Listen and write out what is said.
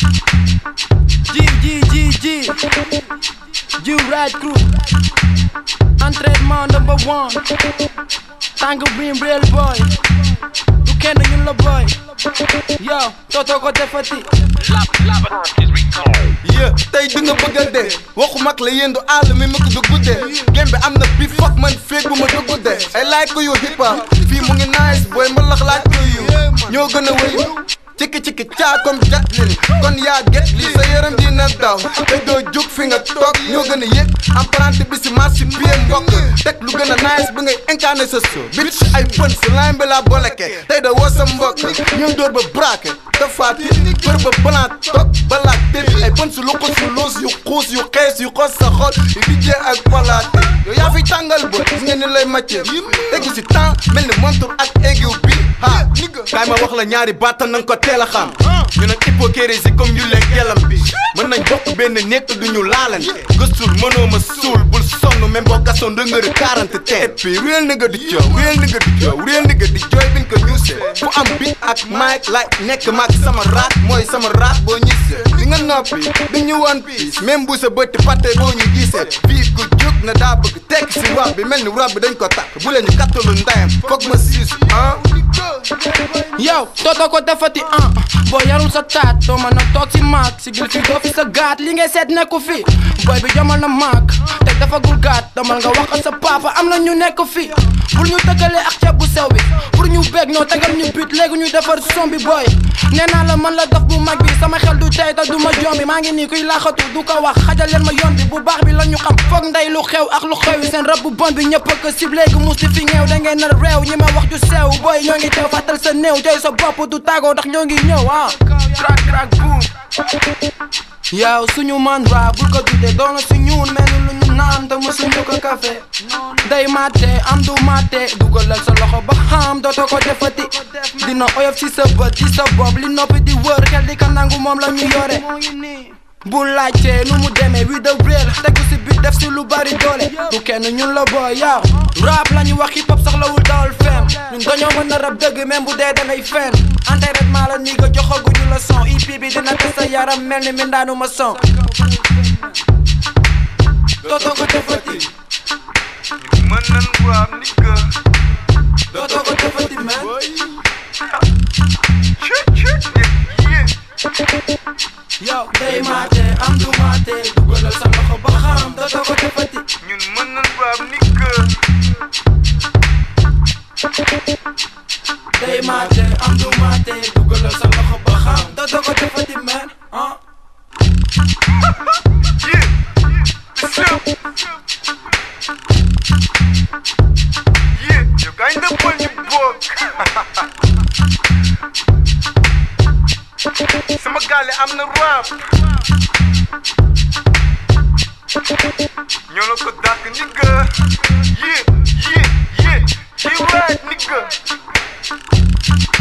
G You Ride Crew entraînement number one Tango Beam real boy du kenn ñun la boy yo toto ko defati tey di nga bëgg a dee waxu mag la yéen du àll mi mëkk du guddee game bi am na bi fuck man feeg bu ma du guddee ay like ko yu hip hop fii mu ngi nice boy mbalax laaj ko yu ñoo gën a wéy ciki caa comme Jatlin kon yaa get lii sa yaram dina daw te doo jóg fi nga toog ñoo gën a yëg emprunté bi si marché pied mbokk teg lu gën a nice bi ngay incarné sa so bitch ay pën si line bi laa boleke tey da woo sa mbokk ñun dóor ba braqué dafa tit kër ba blanc toog balaa tit ay pën si lu ko si loos yu xuus yu xees yu xos sa xol yu dijjee ak palaate yow yaa fi tàngal bo gis nga ni lay màccee tegu si temps mel ni montur ak aigu bi ha kaay ma wax la ñaari baata nanga ko teel a xam ñu nag hypocrisie comme yu leen gelam bi mën nañ bokk benn nekk du ñu laalante gëstul mënoo ma suul bul sonn même boo gasoon dëngëri 40 teen et puis réel nigga di joow réel nigga di joow réel nigga di jooy biñ ko ñuusee fu am bi ak mic lay nekk maag sama raat mooy sama raat boo ñisee di nga noppi di ñu wan piis même bu sa bëtti patte boo ñu gisee fii ku jóg na daa bëgg tekk si rab bi mel ni rab bi dañ ko takk bu leen ñu kattalu ndayam foog ma siis yow toto ko defati boo yarul sa taat doo mën a toog ci maag sigil fii doo fi sa gaat li ngay seet nekku fi boy bi jomal na maag te dafagul gaat damal nga wax sa papa am na ñu nekk fi pour ñu tëkkale ak ceeb bu sew bi pour ñu beeg ñoo tegal ñu but léegi ñu defar son bi boy nee naa la man la daf bu mag bi sama xel du tey te du ma jombi maa ngi nii kuy laaxatu du ko wax xajal leen ma yoon bi bu baax bi la ñu xam foog ndey lu xew ak lu xew yi seen rab bu bon bi ñëpp a ko sib léegi musti fi ñeew da ngeen nar réew ñi ma wax ju sew boy ñoo ngi teew fàttal sa néew jooy sa bopp du tàggoo ndax ñoo ngi ñëw crack boom yow suñu man rap bul ko tuddee doona si ñuun mel ni lu ñu naan te mësuñu ko café day mate am du mate dugalal sa loxo ba xam dootoo ko defati dina oyof ci sa bët ci sa bopp li noppi di wër xel di ka nangu moom la ñu yore bu laajtee nu mu demee wi the real tegu si bit def si lu bari doole du kenn ñun la boy yow rap la ñu wax hip hop soxlawul dawal fem ñun dañoo mën a rap dëgg même bu dee da ngay fen entraînement la nii nga joxaguñu la son EP bi dina te sa yaram mel ni mindaanu ma son dootoo ko defati mën nan rap nigga dootoo ko defati man yow day mate am du mate dugalal sa loxo ba xam dootoo ko defati ñun mën nan rap nigga day mate am du mate dugalal sa loxo ba xam dootoo ko defati man you kinda pull the book sama gaale am na rap ñoo la ko dàq nigga you right nigga